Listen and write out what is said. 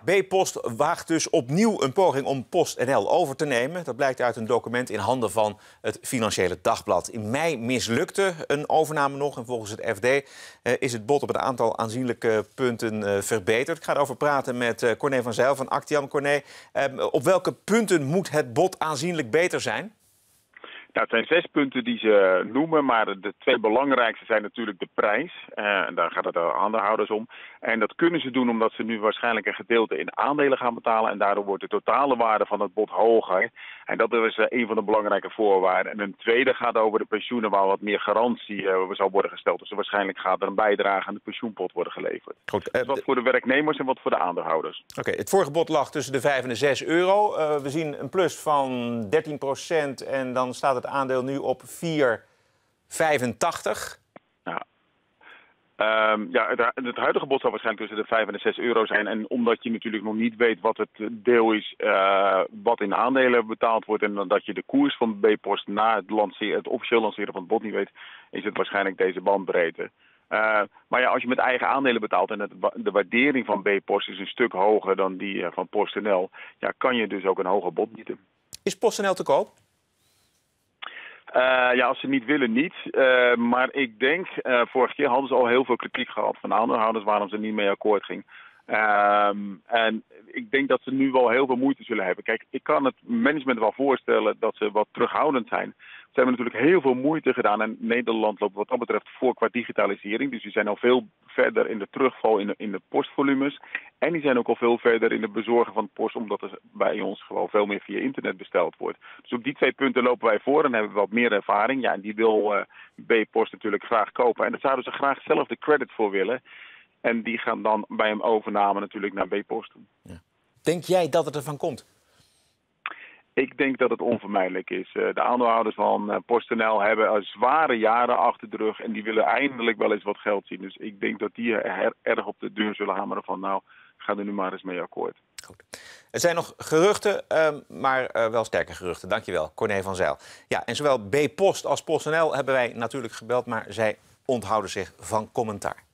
B-Post waagt dus opnieuw een poging om PostNL over te nemen. Dat blijkt uit een document in handen van het Financiële Dagblad. In mei mislukte een overname nog en volgens het FD is het bod op een aantal aanzienlijke punten verbeterd. Ik ga erover praten met Corné van Zijl van Actiam. Corné, op welke punten moet het bod aanzienlijk beter zijn? Nou, het zijn 6 punten die ze noemen, maar de 2 belangrijkste zijn natuurlijk de prijs. En daar gaat het de aandeelhouders om. En dat kunnen ze doen omdat ze nu waarschijnlijk een gedeelte in aandelen gaan betalen. En daardoor wordt de totale waarde van het bod hoger. En dat is een van de belangrijke voorwaarden. En een tweede gaat over de pensioenen waar wat meer garantie zal worden gesteld. Dus waarschijnlijk gaat er een bijdrage aan de pensioenpot worden geleverd. Goed, dus wat voor de werknemers en wat voor de aandeelhouders. Oké, het vorige bod lag tussen de 5 en de 6 euro. We zien een plus van 13% en dan staat het aandeel nu op 4,85. Het huidige bod zal waarschijnlijk tussen de 5 en de 6 euro zijn. En omdat je natuurlijk nog niet weet wat het deel is wat in aandelen betaald wordt en dat je de koers van B-Post na het officieel lanceren van het bod niet weet, is het waarschijnlijk deze bandbreedte. Maar ja, als je met eigen aandelen betaalt en de waardering van B-Post is een stuk hoger dan die van PostNL, ja, kan je dus ook een hoger bod bieden. Is PostNL te koop? Als ze niet willen, niet. Maar ik denk, vorige keer hadden ze al heel veel kritiek gehad van aandeelhouders waarom ze niet mee akkoord ging. En ik denk dat ze nu wel heel veel moeite zullen hebben. Kijk, ik kan het management wel voorstellen dat ze wat terughoudend zijn. Ze hebben natuurlijk heel veel moeite gedaan en Nederland loopt wat dat betreft voor qua digitalisering. Dus die zijn al veel verder in de terugval in de postvolumes. En die zijn ook al veel verder in het bezorgen van post, omdat er bij ons gewoon veel meer via internet besteld wordt. Dus op die 2 punten lopen wij voor en hebben we wat meer ervaring. Ja, en die wil B-Post natuurlijk graag kopen. En daar zouden ze graag zelf de credit voor willen. En die gaan dan bij een overname natuurlijk naar B-Post. Ja. Denk jij dat het ervan komt? Ik denk dat het onvermijdelijk is. De aandeelhouders van PostNL hebben zware jaren achter de rug en die willen eindelijk wel eens wat geld zien. Dus ik denk dat die erg op de deur zullen hameren van nou, ga er nu maar eens mee akkoord. Goed. Er zijn nog geruchten, maar wel sterke geruchten. Dankjewel, Corné van Zijl. Ja, en zowel B-Post als PostNL hebben wij natuurlijk gebeld, maar zij onthouden zich van commentaar.